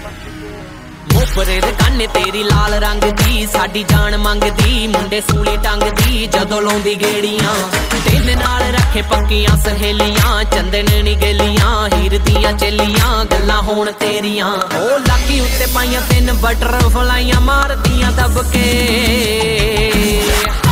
मोपरे दे काने तेरी लाल रंग दी, साडी जान मंगदी, मुंडे सूली टंगदी जदों लाउंदी गेड़ियां। तेरे नाल रखे पक्कियां सहेलियां, चंदन नी गेलियां, हीर दियां चेलियां, गल्लां होण तेरियां। ओ लाकी उत्ते पाइयां 3 बटरफ्लाइयां मारदियां दबके।